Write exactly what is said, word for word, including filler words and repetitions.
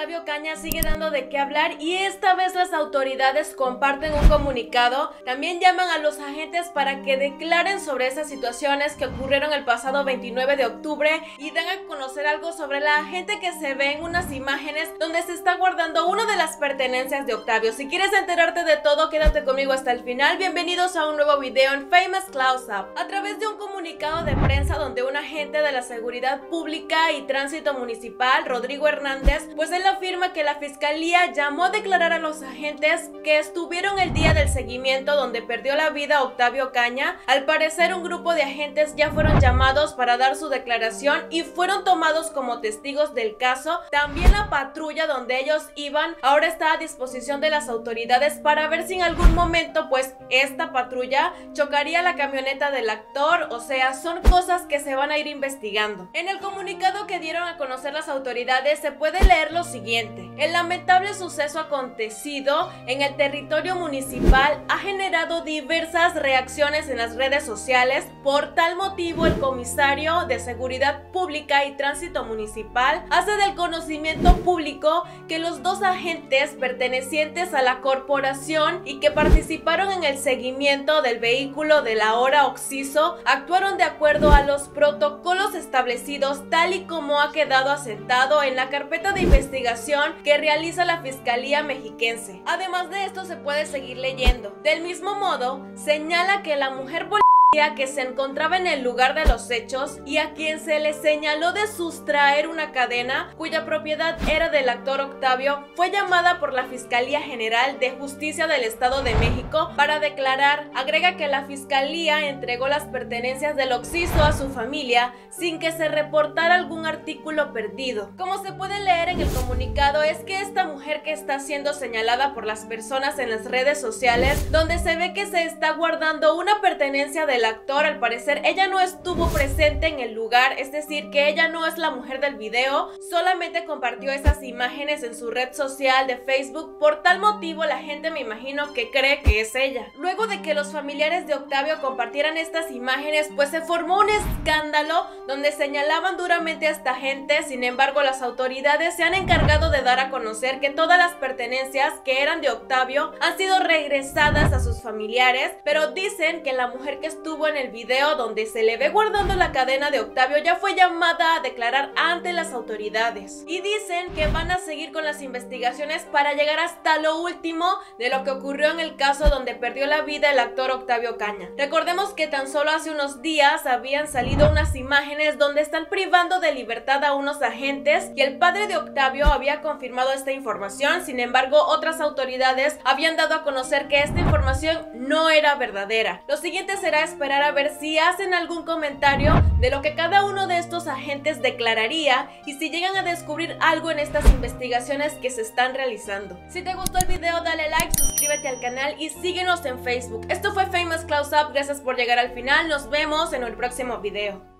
Octavio Caña sigue dando de qué hablar y esta vez las autoridades comparten un comunicado. También llaman a los agentes para que declaren sobre esas situaciones que ocurrieron el pasado veintinueve de octubre y dan a conocer algo sobre la gente que se ve en unas imágenes donde se está guardando una de las pertenencias de Octavio. Si quieres enterarte de todo, quédate conmigo hasta el final. Bienvenidos a un nuevo video en Famous Close Up. A través de un comunicado de prensa donde un agente de la Seguridad Pública y Tránsito Municipal, Rodrigo Hernández, pues él afirma que la fiscalía llamó a declarar a los agentes que estuvieron el día del seguimiento donde perdió la vida Octavio Caña. Al parecer un grupo de agentes ya fueron llamados para dar su declaración y fueron tomados como testigos del caso. También la patrulla donde ellos iban ahora está a disposición de las autoridades para ver si en algún momento pues esta patrulla chocaría la camioneta del actor. O sea, son cosas que se van a ir investigando. En el comunicado que dieron a conocer las autoridades se puede leer lo siguiente: el lamentable suceso acontecido en el territorio municipal ha generado diversas reacciones en las redes sociales. Por tal motivo, el comisario de Seguridad Pública y Tránsito Municipal hace del conocimiento público que los dos agentes pertenecientes a la corporación y que participaron en el seguimiento del vehículo del ahora occiso actuaron de acuerdo a los protocolos establecidos, tal y como ha quedado asentado en la carpeta de investigación que realiza la Fiscalía Mexiquense. Además de esto se puede seguir leyendo. Del mismo modo, señala que la mujer que se encontraba en el lugar de los hechos y a quien se le señaló de sustraer una cadena cuya propiedad era del actor Octavio fue llamada por la Fiscalía General de Justicia del Estado de México para declarar. Agrega que la fiscalía entregó las pertenencias del occiso a su familia sin que se reportara algún artículo perdido. Como se puede leer en el comunicado, es que esta mujer que está siendo señalada por las personas en las redes sociales, donde se ve que se está guardando una pertenencia del actor, al parecer ella no estuvo presente en el lugar, es decir, que ella no es la mujer del video, solamente compartió esas imágenes en su red social de Facebook. Por tal motivo la gente, me imagino, que cree que es ella. Luego de que los familiares de Octavio compartieran estas imágenes, pues se formó un escándalo donde señalaban duramente a esta gente. Sin embargo, las autoridades se han encargado de dar a conocer que todas las pertenencias que eran de Octavio han sido regresadas a sus familiares, pero dicen que la mujer que estuvo en el video donde se le ve guardando la cadena de Octavio ya fue llamada a declarar ante las autoridades, y dicen que van a seguir con las investigaciones para llegar hasta lo último de lo que ocurrió en el caso donde perdió la vida el actor Octavio Caña. Recordemos que tan solo hace unos días habían salido unas imágenes donde están privando de libertad a unos agentes y el padre de Octavio había confirmado esta información. Sin embargo, otras autoridades habían dado a conocer que esta información no era verdadera. Lo siguiente será esperar a ver si hacen algún comentario de lo que cada uno de estos agentes declararía y si llegan a descubrir algo en estas investigaciones que se están realizando. Si te gustó el video, dale like, suscríbete al canal y síguenos en Facebook. Esto fue Famous Close Up, gracias por llegar al final, nos vemos en el próximo video.